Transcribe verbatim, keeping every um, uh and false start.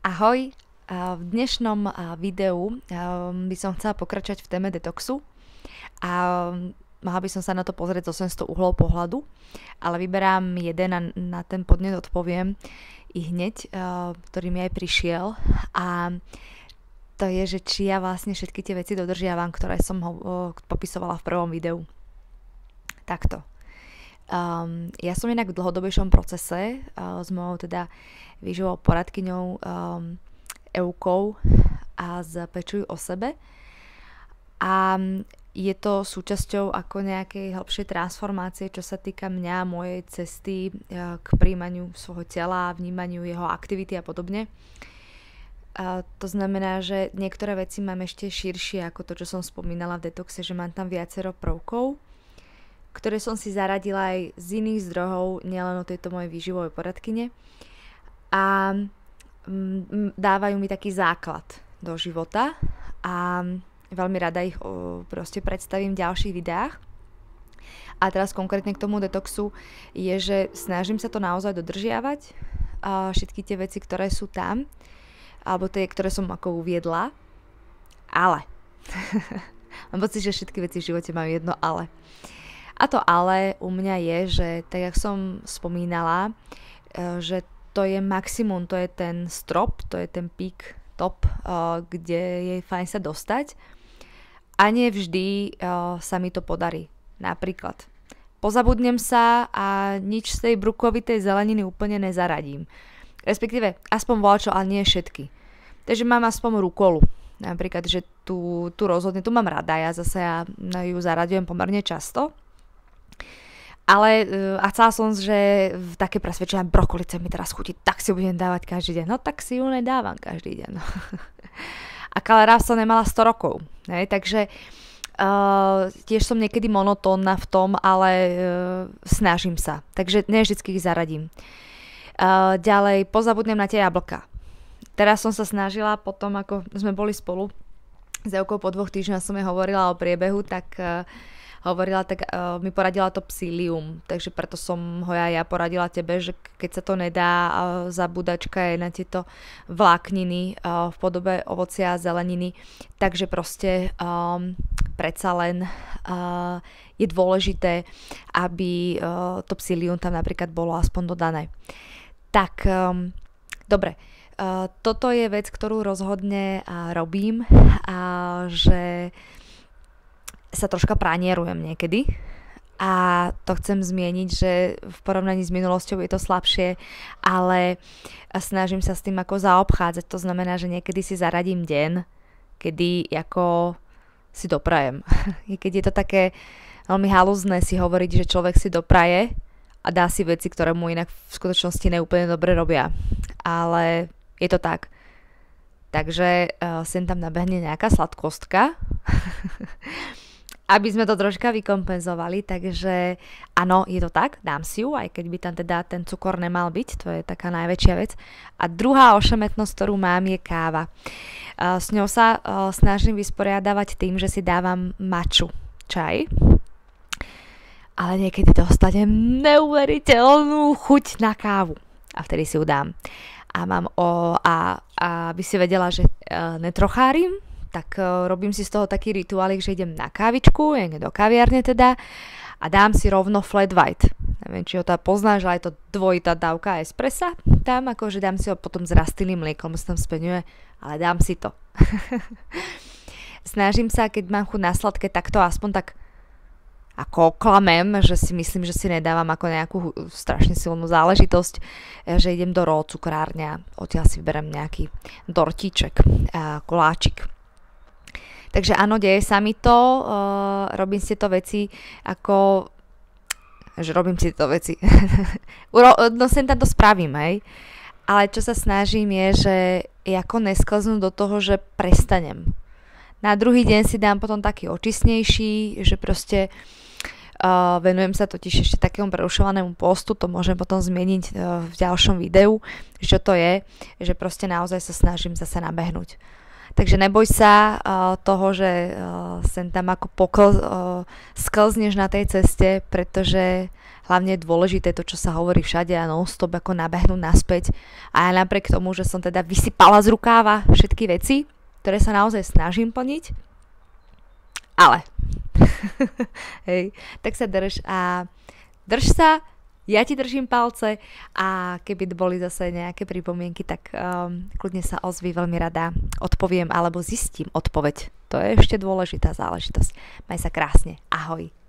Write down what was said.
Ahoj, a v dnešnom a, videu a, by som chcela pokračovať v téme detoxu a mala by som sa na to pozrieť zo osemsto uhlov pohľadu, ale vyberám jeden a na ten podnet odpoviem i hneď, a, ktorý mi aj prišiel, a to je, že či ja vlastne všetky tie veci dodržiavam, ktoré som ho o, popisovala v prvom videu. Takto. Um, ja som inak v dlhodobejšom procese uh, s mojou teda výživovou poradkyňou um, Eukou a s Pečuj o sebe, a je to súčasťou ako nejakej hlbšej transformácie, čo sa týka mňa, mojej cesty uh, k príjmaniu svojho tela, vnímaniu jeho aktivity a podobne. Uh, to znamená, že niektoré veci mám ešte širšie ako to, čo som spomínala v detoxe, že mám tam viacero prvkov, ktoré som si zaradila aj z iných zdrojov, nielen od tejto mojej výživovej poradkyne, a mm, dávajú mi taký základ do života a veľmi rada ich o, proste predstavím v ďalších videách. A teraz konkrétne k tomu detoxu je, že snažím sa to naozaj dodržiavať, a všetky tie veci, ktoré sú tam, alebo tie, ktoré som ako uviedla, ale mám pocit, že všetky veci v živote majú jedno ale. A to ale u mňa je, že tak jak som spomínala, že to je maximum, to je ten strop, to je ten pík, top, kde je fajn sa dostať, a nie vždy sa mi to podarí. Napríklad pozabudnem sa a nič z tej brukovitej zeleniny úplne nezaradím. Respektíve aspoň voľačo, ale nie všetky. Takže mám aspoň rukolu. Napríklad, že tu, tu rozhodne, tu mám rada, ja zase ja ju zaraďujem pomerne často. Ale a chcela som, že v také presvedčenia brokolice mi teraz chutí, tak si ju budem dávať každý deň. No tak si ju nedávam každý deň. No. A kalera som nemala sto rokov. Ne? Takže uh, tiež som niekedy monotónna v tom, ale uh, snažím sa. Takže ne vždycky ich zaradím. Uh, ďalej pozabudnem na tie jablka. Teraz som sa snažila potom, ako sme boli spolu s Eukou, po dvoch týždňoch som jej hovorila o priebehu, tak uh, hovorila, tak uh, mi poradila to psílium, takže preto som ho ja, ja poradila tebe, že keď sa to nedá uh, zabúdačka je na tieto vlákniny uh, v podobe ovocia a zeleniny, takže proste um, predsa len uh, je dôležité, aby uh, to psílium tam napríklad bolo aspoň dodané. Tak, um, dobre, uh, toto je vec, ktorú rozhodne uh, robím, a že sa troška pranierujem niekedy, a to chcem zmieniť, že v porovnaní s minulosťou je to slabšie, ale snažím sa s tým ako zaobchádzať. To znamená, že niekedy si zaradím deň, kedy ako si doprajem. Keď je to také veľmi halúzne si hovoriť, že človek si dopraje a dá si veci, ktoré mu inak v skutočnosti neúplne dobre robia. Ale je to tak. Takže uh, sem tam nabehne nejaká sladkostka, aby sme to troška vykompenzovali, takže áno, je to tak, dám si ju, aj keď by tam teda ten cukor nemal byť, to je taká najväčšia vec. A druhá ošemetnosť, ktorú mám, je káva. Uh, s ňou sa uh, snažím vysporiadavať tým, že si dávam maču čaj, ale niekedy dostanem neuveriteľnú chuť na kávu a vtedy si ju dám. A mám o, a, a aby si vedela, že uh, netrochárim, tak uh, robím si z toho taký rituálik, že idem na kávičku, idem do kaviárne teda, a dám si rovno flat white. Neviem, či ho tá poznáš, ale je to dvojitá dávka espressa. Tam akože dám si ho potom s rastlinným mliekom, sa tam speňuje, ale dám si to. Snažím sa, keď mám chuť na sladké, tak to aspoň tak ako klamem, že si myslím, že si nedávam ako nejakú strašne silnú záležitosť, že idem do raw cukrárne a odtiaľ si vyberiem nejaký dortíček, koláčik. Takže áno, deje sa mi to, uh, robím si to veci ako, že robím si to veci, no sem tam to spravím, hej, ale čo sa snažím je, že ako nesklznú do toho, že prestanem. Na druhý deň si dám potom taký očistnejší, že proste uh, venujem sa totiž ešte takému prerušovanému postu, to môžem potom zmieniť uh, v ďalšom videu, že čo to je, že proste naozaj sa snažím zase nabehnúť. Takže neboj sa uh, toho, že uh, sem tam ako pokl, uh, sklzneš na tej ceste, pretože hlavne je dôležité to, čo sa hovorí všade a non-stop ako nabehnúť naspäť. A ja napriek tomu, že som teda vysypala z rukáva všetky veci, ktoré sa naozaj snažím plniť, ale hej, tak sa drž a drž sa, ja ti držím palce a keby boli zase nejaké pripomienky, tak um, kľudne sa ozví, veľmi rada odpoviem alebo zistím odpoveď. To je ešte dôležitá záležitosť. Maj sa krásne. Ahoj.